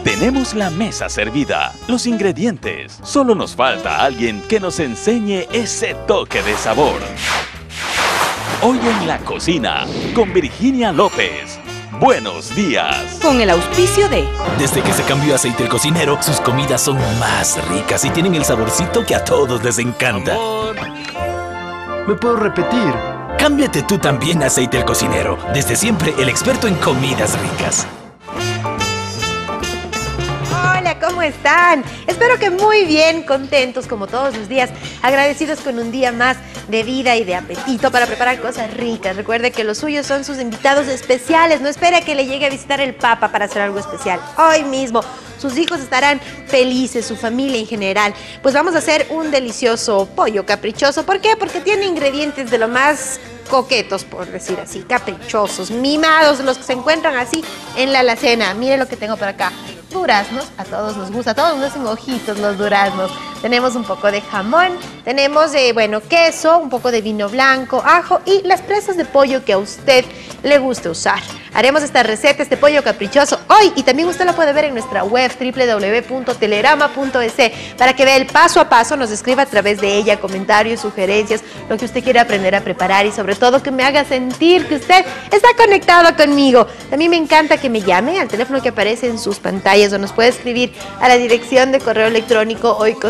Tenemos la mesa servida, los ingredientes. Solo nos falta alguien que nos enseñe ese toque de sabor. Hoy en la cocina, con Virginia López. Buenos días. Con el auspicio de... Desde que se cambió a Aceite el Cocinero, sus comidas son más ricas y tienen el saborcito que a todos les encanta. Amor. ¿Me puedo repetir? Cámbiate tú también a Aceite el Cocinero. Desde siempre, el experto en comidas ricas. Hola, ¿cómo están? Espero que muy bien, contentos como todos los días, agradecidos con un día más de vida y de apetito para preparar cosas ricas. Recuerde que los suyos son sus invitados especiales. No espere a que le llegue a visitar el Papa para hacer algo especial. Hoy mismo sus hijos estarán felices, su familia en general. Pues vamos a hacer un delicioso pollo caprichoso. ¿Por qué? Porque tiene ingredientes de lo más coquetos, por decir así, caprichosos, mimados, los que se encuentran así en la alacena. Mire lo que tengo por acá. Duraznos, a todos nos gusta, a todos nos hacen ojitos los duraznos. Tenemos un poco de jamón, tenemos, queso, un poco de vino blanco, ajo y las presas de pollo que a usted le guste usar. Haremos esta receta, este pollo caprichoso, hoy, y también usted la puede ver en nuestra web www.telerama.es para que vea el paso a paso, nos escriba a través de ella comentarios, sugerencias, lo que usted quiera aprender a preparar y sobre todo que me haga sentir que usted está conectado conmigo. También me encanta que me llame al teléfono que aparece en sus pantallas o nos puede escribir a la dirección de correo electrónico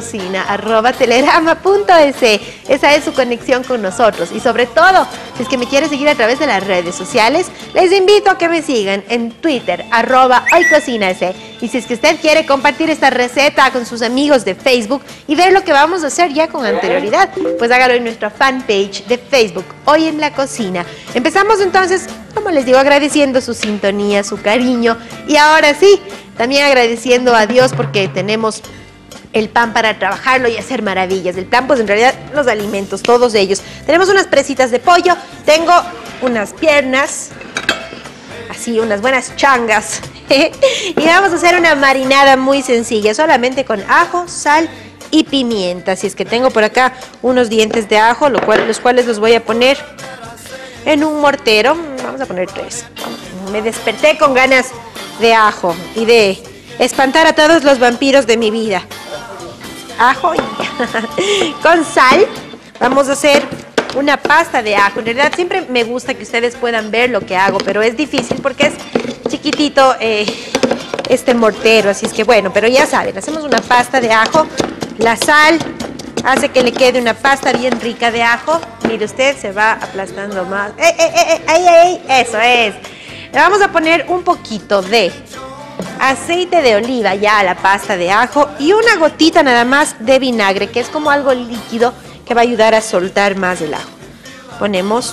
hoycocina@telerama.es. Esa es su conexión con nosotros y sobre todo, si es que me quiere seguir a través de las redes sociales, les invito a que me sigan en Twitter, @hoycocina.es. Y si es que usted quiere compartir esta receta con sus amigos de Facebook y ver lo que vamos a hacer ya con anterioridad, pues hágalo en nuestra fanpage de Facebook, Hoy en la Cocina. Empezamos entonces, como les digo, agradeciendo su sintonía, su cariño y ahora sí, también agradeciendo a Dios porque tenemos el pan para trabajarlo y hacer maravillas. El pan, pues en realidad los alimentos, todos ellos. Tenemos unas presitas de pollo, tengo unas piernas, así unas buenas changas. Y vamos a hacer una marinada muy sencilla, solamente con ajo, sal y pimienta. Así es que tengo por acá unos dientes de ajo, los cuales los voy a poner en un mortero. Vamos a poner 3. Me desperté con ganas de ajo y de espantar a todos los vampiros de mi vida. Ajo y con sal. Vamos a hacer una pasta de ajo. En realidad siempre me gusta que ustedes puedan ver lo que hago, pero es difícil porque es chiquitito este mortero, así es que bueno, pero ya saben, hacemos una pasta de ajo. La sal hace que le quede una pasta bien rica de ajo. Mire usted, se va aplastando más. ¡Ey! Eso es. Le vamos a poner un poquito de aceite de oliva ya a la pasta de ajo y una gotita nada más de vinagre, que es como algo líquido que va a ayudar a soltar más el ajo. Ponemos...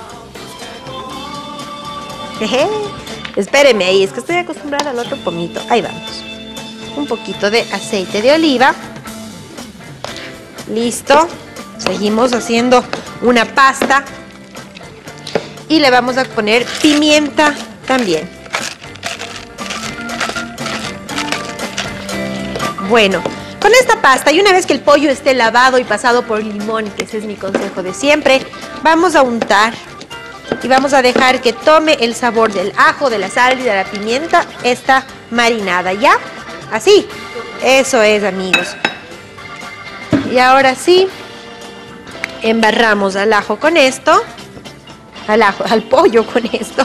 Espéreme ahí, es que estoy acostumbrada al otro pomito. Ahí vamos. Un poquito de aceite de oliva. Listo. Seguimos haciendo una pasta. Y le vamos a poner pimienta también. Bueno, con esta pasta y una vez que el pollo esté lavado y pasado por limón, que ese es mi consejo de siempre, vamos a untar y vamos a dejar que tome el sabor del ajo, de la sal y de la pimienta esta marinada, ¿ya? Así, eso es, amigos. Y ahora sí, embarramos al ajo con esto, al pollo con esto.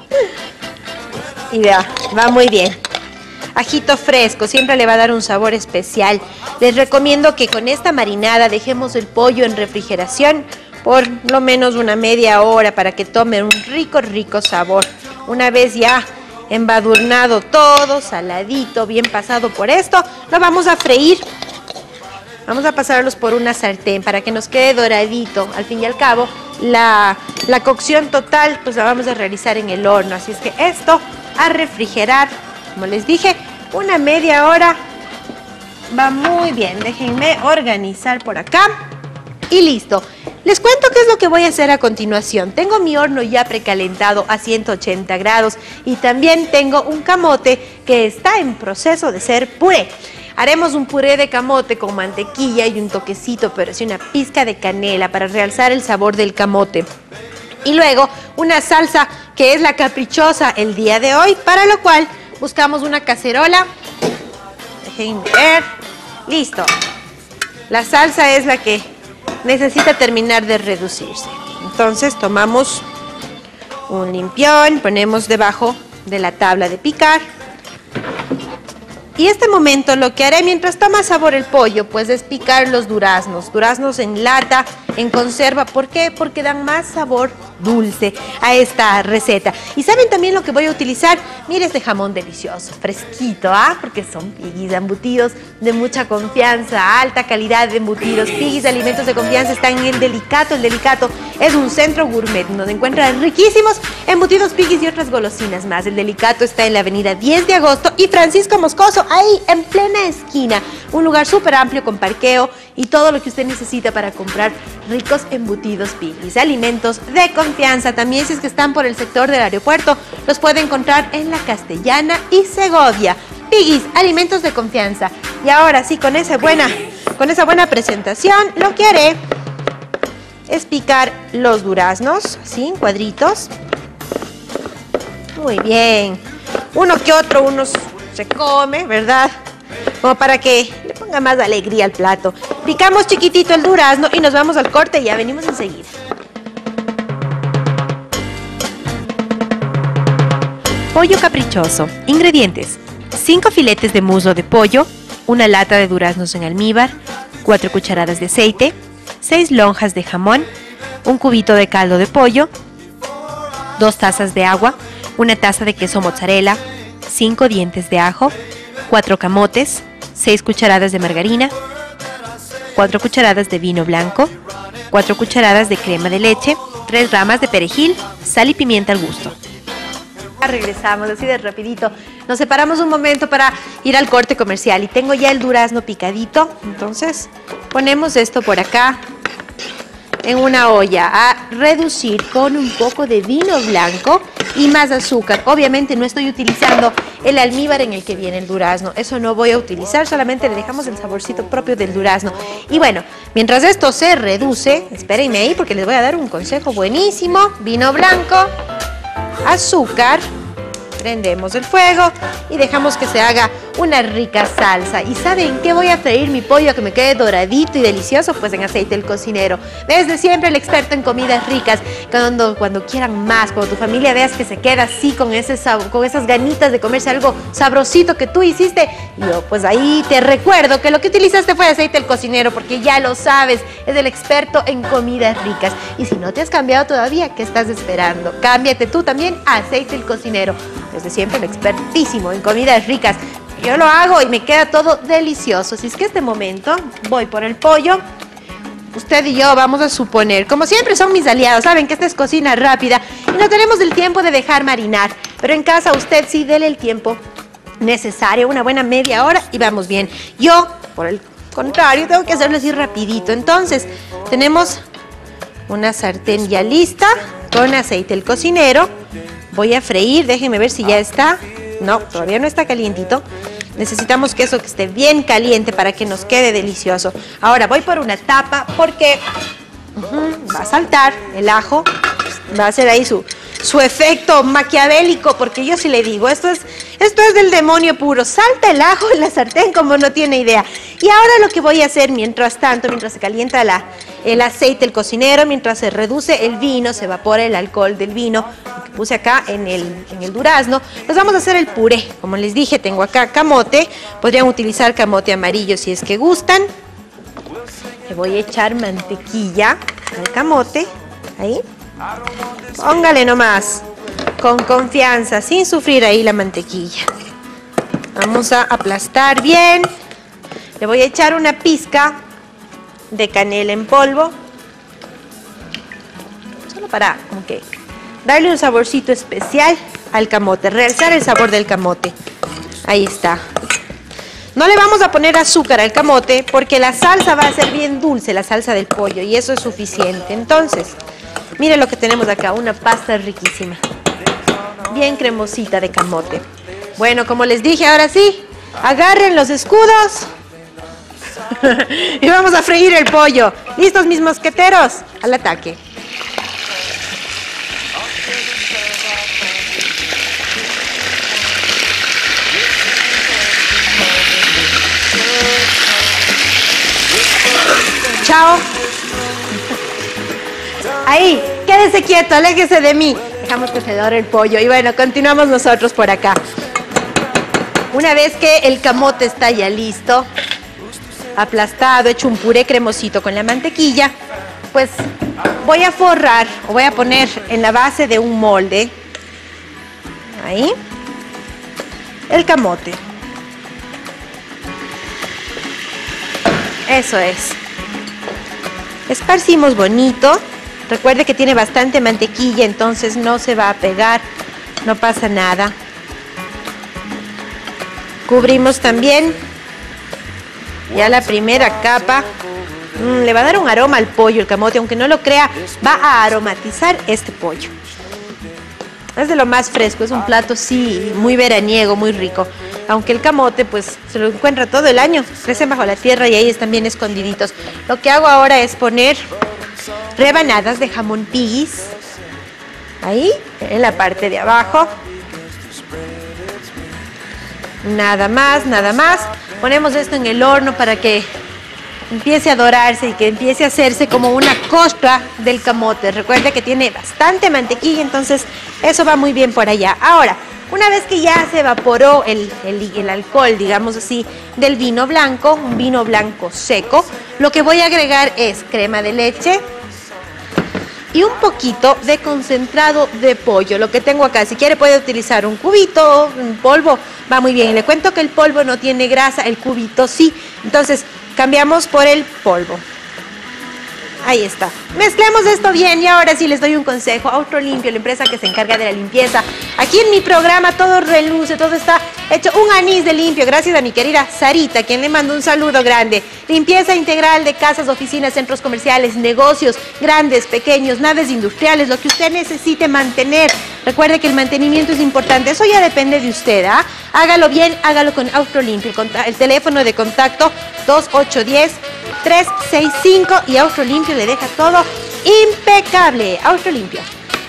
Y vea, va muy bien. Ajito fresco, siempre le va a dar un sabor especial. Les recomiendo que con esta marinada dejemos el pollo en refrigeración por lo menos una media hora para que tome un rico sabor. Una vez ya embadurnado todo, saladito, bien pasado por esto, lo vamos a freír. Vamos a pasarlos por una sartén para que nos quede doradito. Al fin y al cabo, la cocción total pues la vamos a realizar en el horno. Así es que esto a refrigerar, como les dije, una media hora. Va muy bien, déjenme organizar por acá. Y listo. Les cuento qué es lo que voy a hacer a continuación. Tengo mi horno ya precalentado a 180 grados y también tengo un camote que está en proceso de ser puré. Haremos un puré de camote con mantequilla y un toquecito, pero sí una pizca de canela para realzar el sabor del camote. Y luego una salsa que es la caprichosa el día de hoy, para lo cual buscamos una cacerola Dejen ver. Listo. La salsa es la que necesita terminar de reducirse. Entonces tomamos un limpión, ponemos debajo de la tabla de picar. Y este momento lo que haré mientras toma sabor el pollo, pues es picar los duraznos. Duraznos en lata, en conserva. ¿Por qué? Porque dan más sabor dulce a esta receta. Y ¿saben también lo que voy a utilizar? Mire este jamón delicioso, fresquito, porque son Piggy's, embutidos de mucha confianza, alta calidad de embutidos. Piggy's Alimentos de Confianza está en El Delicato. El Delicato es un centro gourmet donde encuentran riquísimos embutidos Piggy's y otras golosinas más. El Delicato está en la avenida 10 de agosto y Francisco Moscoso, ahí en plena esquina. Un lugar súper amplio con parqueo y todo lo que usted necesita para comprar ricos embutidos Piggy's. Alimentos de confianza. También si es que están por el sector del aeropuerto, los puede encontrar en La Castellana y Segovia. Piggy's Alimentos de Confianza. Y ahora sí, con esa buena presentación, lo que haré es picar los duraznos, así, en cuadritos. Muy bien. Uno que otro, unos se come, ¿verdad? Como para que le ponga más alegría al plato. Picamos chiquitito el durazno y nos vamos al corte y ya venimos enseguida. Pollo caprichoso. Ingredientes: 5 filetes de muslo de pollo, una lata de duraznos en almíbar, 4 cucharadas de aceite, 6 lonjas de jamón, un cubito de caldo de pollo, 2 tazas de agua, una taza de queso mozzarella, 5 dientes de ajo, 4 camotes, 6 cucharadas de margarina, 4 cucharadas de vino blanco, 4 cucharadas de crema de leche, 3 ramas de perejil, sal y pimienta al gusto. Regresamos así de rapidito. Nos separamos un momento para ir al corte comercial y tengo ya el durazno picadito. Entonces ponemos esto por acá en una olla a reducir con un poco de vino blanco y más azúcar. Obviamente no estoy utilizando el almíbar en el que viene el durazno. Eso no voy a utilizar, solamente le dejamos el saborcito propio del durazno. Y bueno, mientras esto se reduce, espérenme ahí porque les voy a dar un consejo buenísimo. Vino blanco, azúcar, prendemos el fuego y dejamos que se haga una rica salsa. ¿Y saben qué? Voy a freír mi pollo a que me quede doradito y delicioso, pues en aceite el cocinero. Desde siempre el experto en comidas ricas. Cuando quieran más, cuando tu familia veas que se queda así con esas ganitas de comerse algo sabrosito que tú hiciste, yo pues ahí te recuerdo que lo que utilizaste fue aceite el cocinero, porque ya lo sabes, es el experto en comidas ricas. Y si no te has cambiado todavía, ¿qué estás esperando? Cámbiate tú también a aceite el cocinero. Desde siempre el expertísimo en comidas ricas. Yo lo hago y me queda todo delicioso. Así es que este momento voy por el pollo. Usted y yo vamos a suponer, como siempre son mis aliados, saben que esta es cocina rápida y no tenemos el tiempo de dejar marinar. Pero en casa usted sí dele el tiempo necesario, una buena media hora y vamos bien. Yo, por el contrario, tengo que hacerlo así rapidito. Entonces, tenemos una sartén ya lista con aceite el cocinero. Voy a freír, déjenme ver si ya está. No, todavía no está calientito. Necesitamos que eso que esté bien caliente para que nos quede delicioso. Ahora voy por una tapa porque va a saltar el ajo. Va a hacer ahí su efecto maquiavélico, porque yo sí le digo, esto es del demonio puro. Salta el ajo en la sartén como no tiene idea. Y ahora lo que voy a hacer mientras tanto, mientras se calienta el aceite, el cocinero, mientras se reduce el vino, se evapora el alcohol del vino que puse acá en el durazno, pues vamos a hacer el puré. Como les dije, tengo acá camote, podrían utilizar camote amarillo si es que gustan. Le voy a echar mantequilla al camote, ahí. Póngale nomás, con confianza, sin sufrir ahí la mantequilla. Vamos a aplastar bien. Le voy a echar una pizca de canela en polvo. Solo para como que darle un saborcito especial al camote, realzar el sabor del camote. Ahí está. No le vamos a poner azúcar al camote porque la salsa va a ser bien dulce, la salsa del pollo, y eso es suficiente. Entonces, miren lo que tenemos acá, una pasta riquísima, bien cremosita de camote. Bueno, como les dije, ahora sí, agarren los escudos y vamos a freír el pollo. ¿Listos, mis mosqueteros? Al ataque. chao. Ahí, quédese quieto, aléjese de mí. Dejamos que se dore el pollo. Y bueno, continuamos nosotros por acá. Una vez que el camote está ya listo, aplastado, hecho un puré cremosito con la mantequilla, pues voy a forrar o voy a poner en la base de un molde, ahí, el camote. Eso es. Esparcimos bonito. Recuerde que tiene bastante mantequilla, entonces no se va a pegar, no pasa nada. Cubrimos también ya la primera capa. Le va a dar un aroma al pollo el camote, aunque no lo crea, va a aromatizar este pollo. Es de lo más fresco, es un plato sí, muy veraniego, muy rico. Aunque el camote pues se lo encuentra todo el año, crece bajo la tierra y ahí están bien escondiditos. Lo que hago ahora es poner rebanadas de jamón pigis, ahí, en la parte de abajo. Nada más, nada más. Ponemos esto en el horno para que empiece a dorarse y que empiece a hacerse como una costra del camote. Recuerda que tiene bastante mantequilla, entonces eso va muy bien por allá. Ahora, una vez que ya se evaporó el alcohol, digamos así, del vino blanco, un vino blanco seco, lo que voy a agregar es crema de leche y un poquito de concentrado de pollo, lo que tengo acá. Si quiere puede utilizar un cubito, un polvo, va muy bien. Y le cuento que el polvo no tiene grasa, el cubito sí. Entonces cambiamos por el polvo. Ahí está. Mezclemos esto bien y ahora sí les doy un consejo. Autolimpio, la empresa que se encarga de la limpieza. Aquí en mi programa todo reluce, todo está hecho un anís de limpio. Gracias a mi querida Sarita, quien le mando un saludo grande. Limpieza integral de casas, oficinas, centros comerciales, negocios, grandes, pequeños, naves industriales, lo que usted necesite mantener. Recuerde que el mantenimiento es importante. Eso ya depende de usted, ¿ah? Hágalo bien, hágalo con Autolimpio. El teléfono de contacto 2810-365 y Autolimpio le deja todo impecable. Autolimpio.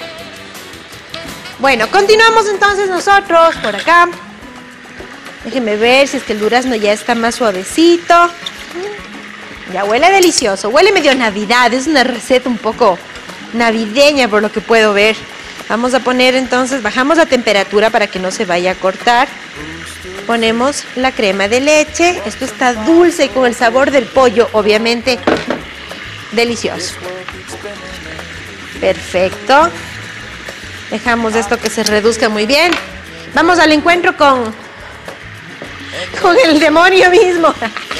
Bueno, continuamos entonces nosotros por acá. Déjenme ver si es que el durazno ya está más suavecito. Ya huele delicioso, huele medio Navidad. Es una receta un poco navideña por lo que puedo ver. Vamos a poner entonces, bajamos la temperatura para que no se vaya a cortar. Ponemos la crema de leche. Esto está dulce y con el sabor del pollo, obviamente, delicioso. Perfecto. Dejamos esto que se reduzca muy bien. Vamos al encuentro con el demonio mismo.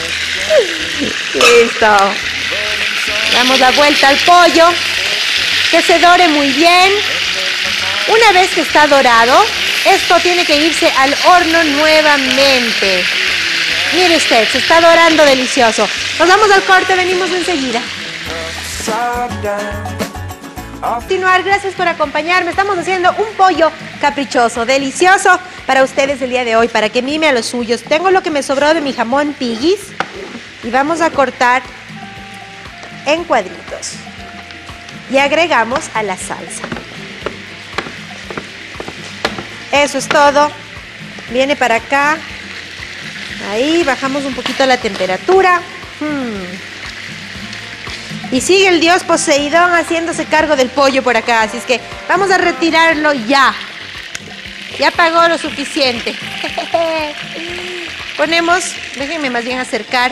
Listo. Damos la vuelta al pollo. Que se dore muy bien. Una vez que está dorado, esto tiene que irse al horno nuevamente. Mire usted, se está dorando delicioso. Nos vamos al corte, venimos enseguida. Continuar, gracias por acompañarme. Estamos haciendo un pollo caprichoso, delicioso para ustedes el día de hoy, para que mime a los suyos. Tengo lo que me sobró de mi jamón pigis y vamos a cortar en cuadritos. Y agregamos a la salsa. Eso es todo. Viene para acá. Ahí, bajamos un poquito la temperatura. Y sigue el dios Poseidón haciéndose cargo del pollo por acá. Así es que vamos a retirarlo ya. Ya pagó lo suficiente. Ponemos, déjenme más bien acercar.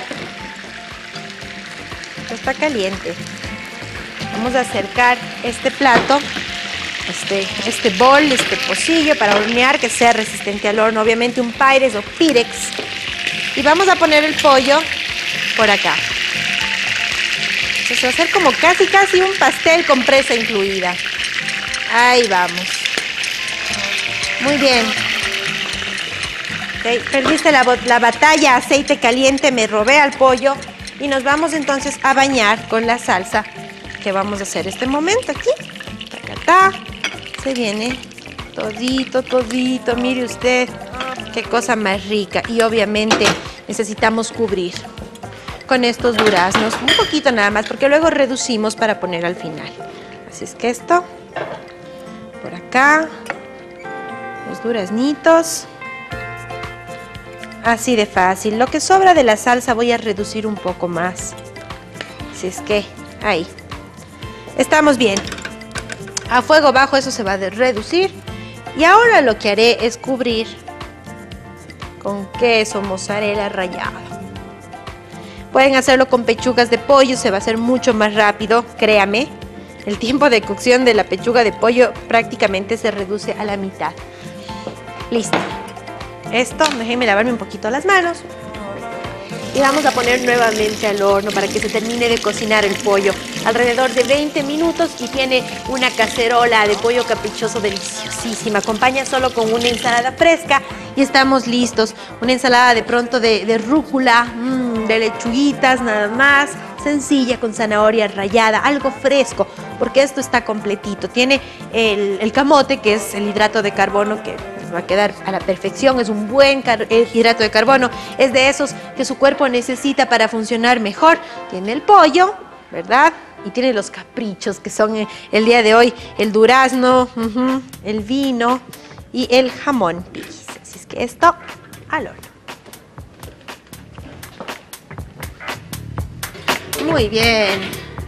Esto está caliente. Vamos a acercar este plato, este bol, este pocillo para hornear, que sea resistente al horno. Obviamente un Pyrex o Pirex. Y vamos a poner el pollo por acá. Entonces va a ser como casi un pastel con presa incluida. Ahí vamos. Muy bien. Okay. Perdiste la batalla, aceite caliente, me robé al pollo. Y nos vamos entonces a bañar con la salsa que vamos a hacer este momento aquí. Tacatá. Se viene todito, mire usted. Qué cosa más rica. Y obviamente necesitamos cubrir con estos duraznos, un poquito nada más, porque luego reducimos para poner al final. Así es que esto, por acá, los duraznitos, así de fácil. Lo que sobra de la salsa voy a reducir un poco más. Así es que ahí. Estamos bien. A fuego bajo eso se va a reducir. Y ahora lo que haré es cubrir con queso mozzarella rallado. Pueden hacerlo con pechugas de pollo, se va a hacer mucho más rápido, créame. El tiempo de cocción de la pechuga de pollo prácticamente se reduce a la mitad. Listo. Esto, déjenme lavarme un poquito las manos. Y vamos a poner nuevamente al horno para que se termine de cocinar el pollo. Alrededor de 20 minutos y tiene una cacerola de pollo caprichoso deliciosísima. Acompaña solo con una ensalada fresca y estamos listos. Una ensalada de pronto de rúcula, de lechuguitas nada más. Sencilla, con zanahoria rallada, algo fresco, porque esto está completito. Tiene el camote, que es el hidrato de carbono que va a quedar a la perfección, es un buen hidrato de carbono, es de esos que su cuerpo necesita para funcionar mejor. Tiene el pollo, ¿verdad? Y tiene los caprichos, que son el día de hoy el durazno, el vino y el jamón. Así es que esto al horno. Muy bien.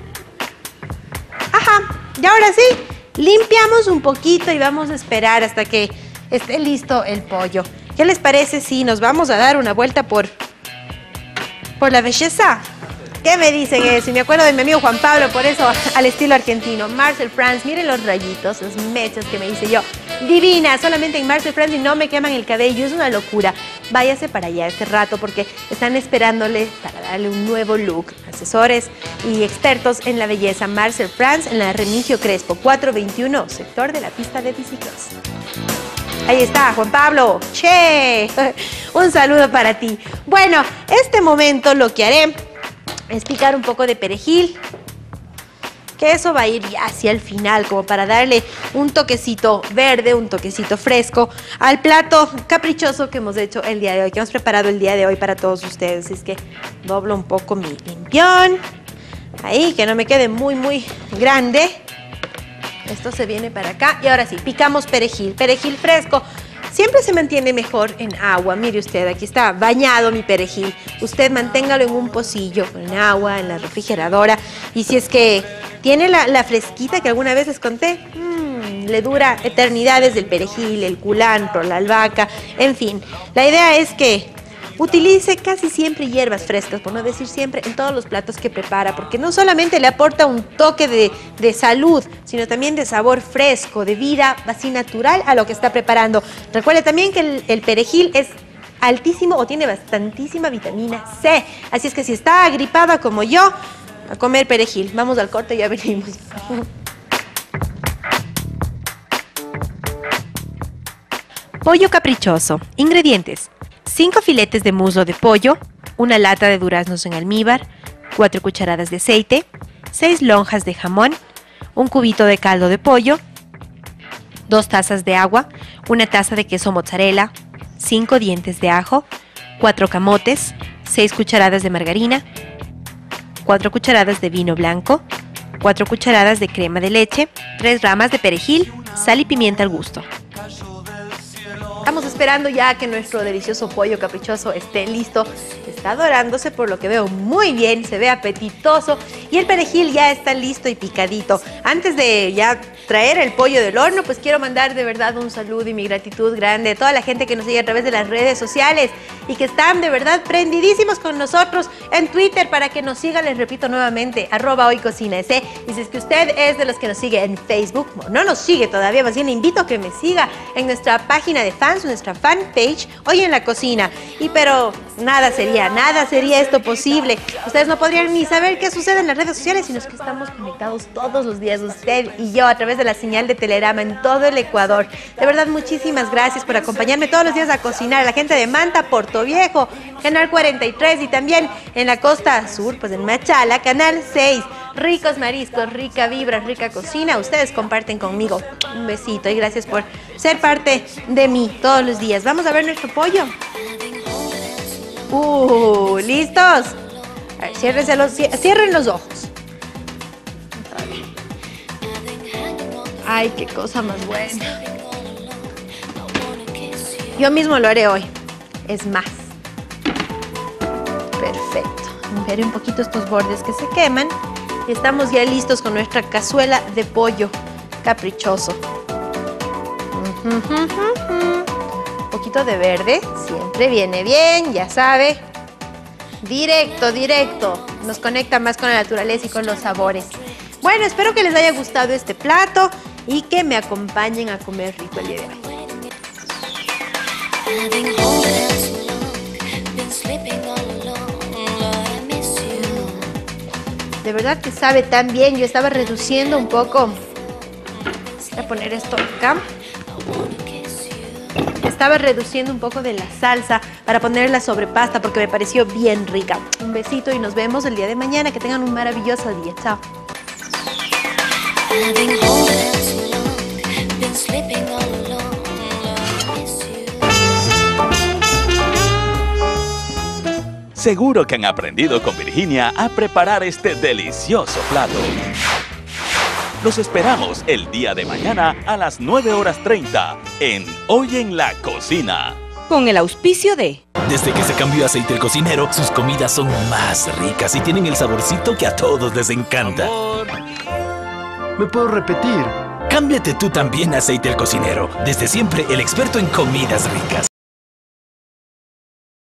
Ajá, y ahora sí, limpiamos un poquito y vamos a esperar hasta que esté listo el pollo. ¿Qué les parece si nos vamos a dar una vuelta por la belleza? ¿Qué me dicen eso? Y me acuerdo de mi amigo Juan Pablo, por eso al estilo argentino. Marcel France, miren los rayitos, las mechas que me hice yo. Divina, solamente en Marcel France y no me queman el cabello, es una locura. Váyase para allá este rato porque están esperándole para darle un nuevo look. Asesores y expertos en la belleza. Marcel France en la Remigio Crespo, 421, sector de la pista de bicicross. Ahí está, Juan Pablo. ¡Che! Un saludo para ti. Bueno, este momento lo que haré es picar un poco de perejil, que eso va a ir ya hacia el final, como para darle un toquecito verde, un toquecito fresco al plato caprichoso que hemos hecho el día de hoy, que hemos preparado el día de hoy para todos ustedes. Es que doblo un poco mi limpión, ahí, que no me quede muy grande. Esto se viene para acá y ahora sí, picamos perejil fresco. Siempre se mantiene mejor en agua. Mire usted, aquí está bañado mi perejil. Usted manténgalo en un pocillo, en agua, en la refrigeradora. Y si es que tiene la fresquita que alguna vez les conté, le dura eternidades el perejil, el culantro, la albahaca, en fin. La idea es que utilice casi siempre hierbas frescas, por no decir siempre, en todos los platos que prepara, porque no solamente le aporta un toque de salud, sino también de sabor fresco, de vida así natural a lo que está preparando. Recuerde también que el perejil es altísimo o tiene bastantísima vitamina C, así es que si está agripada como yo, a comer perejil. Vamos al corte y ya venimos. Pollo caprichoso. Ingredientes: 5 filetes de muslo de pollo, una lata de duraznos en almíbar, 4 cucharadas de aceite, 6 lonjas de jamón, un cubito de caldo de pollo, 2 tazas de agua, una taza de queso mozzarella, 5 dientes de ajo, 4 camotes, 6 cucharadas de margarina, 4 cucharadas de vino blanco, 4 cucharadas de crema de leche, 3 ramas de perejil, sal y pimienta al gusto. Estamos esperando ya que nuestro delicioso pollo caprichoso esté listo. Está dorándose, por lo que veo muy bien, se ve apetitoso y el perejil ya está listo y picadito. Antes de ya traer el pollo del horno, pues quiero mandar de verdad un saludo y mi gratitud grande a toda la gente que nos sigue a través de las redes sociales y que están de verdad prendidísimos con nosotros en Twitter. Para que nos sigan, les repito nuevamente, @hoycocinaes. Y si es que usted es de los que nos sigue en Facebook, no nos sigue todavía, más bien le invito a que me siga en nuestra página de fans, nuestra fanpage, Hoy en la Cocina. Pero nada sería esto posible. Ustedes no podrían ni saber qué sucede en las redes sociales, sino que estamos conectados todos los días, usted y yo, a través de la señal de Telerama en todo el Ecuador. De verdad, muchísimas gracias por acompañarme todos los días a cocinar. A la gente de Manta, Portoviejo, Canal 43, y también en la costa sur, pues en Machala, Canal 6. Ricos mariscos, rica vibra, rica cocina. Ustedes comparten conmigo. Un besito y gracias por ser parte de mí todos los días. Vamos a ver nuestro pollo. ¿Listos? A ver, cierren los ojos. Ay, qué cosa más buena. Yo mismo lo haré hoy. Es más. Perfecto. Ver un poquito estos bordes que se queman. Y estamos ya listos con nuestra cazuela de pollo caprichoso. Un poquito de verde, siempre viene bien, ya sabe. Directo, directo. Nos conecta más con la naturaleza y con los sabores. Bueno, espero que les haya gustado este plato y que me acompañen a comer rico el día de hoy. De verdad que sabe tan bien. Yo estaba reduciendo un poco. Voy a poner esto acá. Estaba reduciendo un poco de la salsa para ponerla sobre pasta porque me pareció bien rica. Un besito y nos vemos el día de mañana. Que tengan un maravilloso día. Chao. Seguro que han aprendido con Virginia a preparar este delicioso plato. Los esperamos el día de mañana a las 9:30 en Hoy en la Cocina. Con el auspicio de... Desde que se cambió a Aceite el Cocinero, sus comidas son más ricas y tienen el saborcito que a todos les encanta. ¿Me puedo repetir? Cámbiate tú también a Aceite el Cocinero. Desde siempre, el experto en comidas ricas.